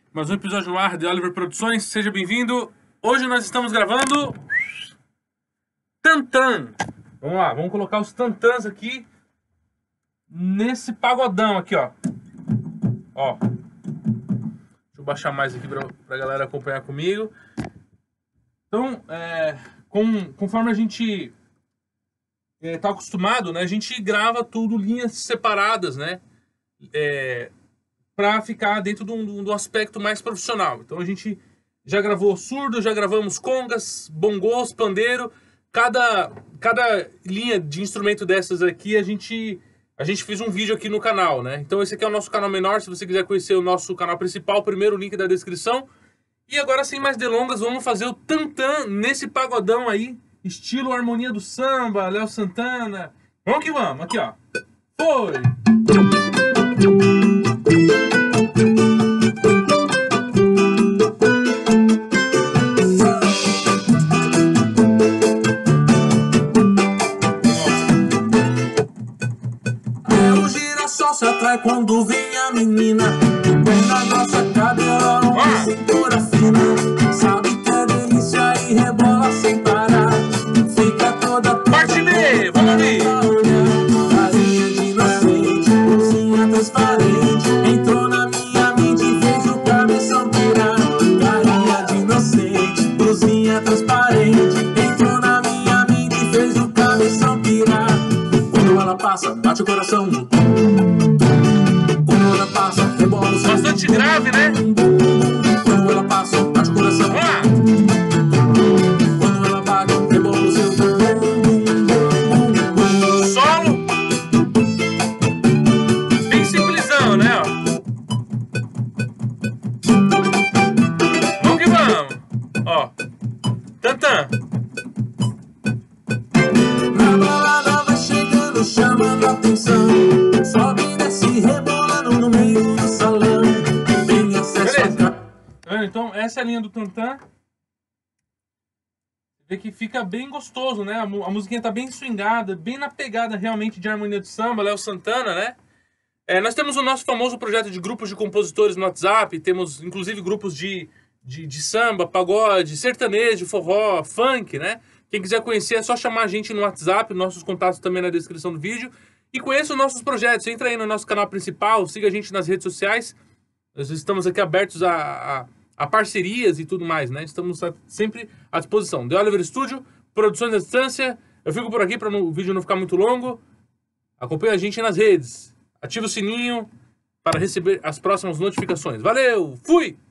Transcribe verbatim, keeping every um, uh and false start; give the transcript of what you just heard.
Mais um episódio no ar de Oliver Produções, seja bem-vindo. Hoje nós estamos gravando Tantan. Vamos lá, vamos colocar os tantãs aqui nesse pagodão aqui, ó. Ó. Deixa eu baixar mais aqui pra, pra galera acompanhar comigo. Então, é, com, conforme a gente é, tá acostumado, né? A gente grava tudo linhas separadas, né? É, para ficar dentro de um, de um aspecto mais profissional. Então a gente já gravou surdo, já gravamos congas, bongos, pandeiro. Cada, cada linha de instrumento dessas aqui a gente, a gente fez um vídeo aqui no canal, né? Então esse aqui é o nosso canal menor. Se você quiser conhecer o nosso canal principal, o primeiro link da descrição. E agora, sem mais delongas, vamos fazer o tantã nesse pagodão aí, estilo Harmonia do Samba, Léo Santana. Vamos que vamos, aqui ó. Foi! Meu girassol se atrai quando vem a menina. Perna grossa, cabelão, cintura fina. Sabe que é delícia e rebola sem parar. Fica toda Parte B, vamos ali! Carinha de inocente, blusinha transparente. Entrou na minha mente e fez o cabeção pirar. Carinha de inocente, blusinha transparente. Entrou na minha mente e fez o cabeção pirar. Quando ela passa, bate o coração. Quando ela passa, rebola o seu. Bastante grave, né? Quando ela passa, bate o coração. Vamos lá! Quando ela bate, rebola o seu. Solo. Bem simplesão, né? Ó. Vamos que vamos! Ó. Tantã. Na balada vai chegando, chamando a atenção. Sobe e desce, rebolando no meio do salão. Tem acesso a ca... Então, essa é a linha do tantã. Vê que fica bem gostoso, né? A, mu- a musiquinha tá bem swingada, bem na pegada realmente de Harmonia do Samba, Léo Santana, né? É, nós temos o nosso famoso projeto de grupos de compositores no WhatsApp, temos inclusive grupos de, de, de samba, pagode, sertanejo, forró, funk, né? Quem quiser conhecer é só chamar a gente no WhatsApp, nossos contatos também na descrição do vídeo. E conheça os nossos projetos, entra aí no nosso canal principal, siga a gente nas redes sociais. Nós estamos aqui abertos a, a, a parcerias e tudo mais, né? Estamos a- sempre à disposição. The Oliver Studio, produções à distância. Eu fico por aqui para o vídeo não ficar muito longo. Acompanhe a gente nas redes. Ative o sininho para receber as próximas notificações. Valeu, fui!